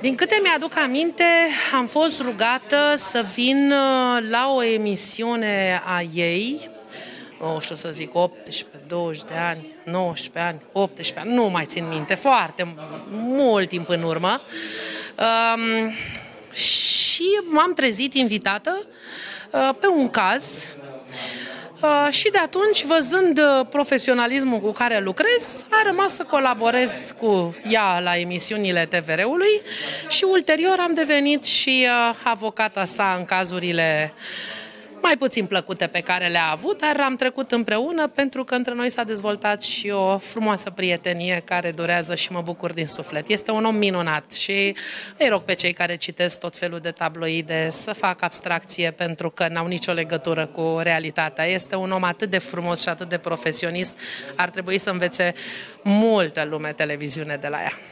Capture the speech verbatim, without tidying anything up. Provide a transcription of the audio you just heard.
Din câte mi-aduc aminte, am fost rugată să vin la o emisiune a ei, nu știu să zic, optsprezece, douăzeci de ani, nouăsprezece ani, optsprezece ani, nu mai țin minte, foarte mult timp în urmă. Um, și m-am trezit invitată uh, pe un caz. Uh, și de atunci, văzând uh, profesionalismul cu care lucrez, a rămas să colaborez cu ea la emisiunile T V R-ului și ulterior am devenit și uh, avocata sa în cazurile mai puțin plăcute pe care le-a avut, dar am trecut împreună pentru că între noi s-a dezvoltat și o frumoasă prietenie care durează și mă bucur din suflet. Este un om minunat și îi rog pe cei care citesc tot felul de tabloide să facă abstracție pentru că n-au nicio legătură cu realitatea. Este un om atât de frumos și atât de profesionist, ar trebui să învețe multă lume televiziune de la ea.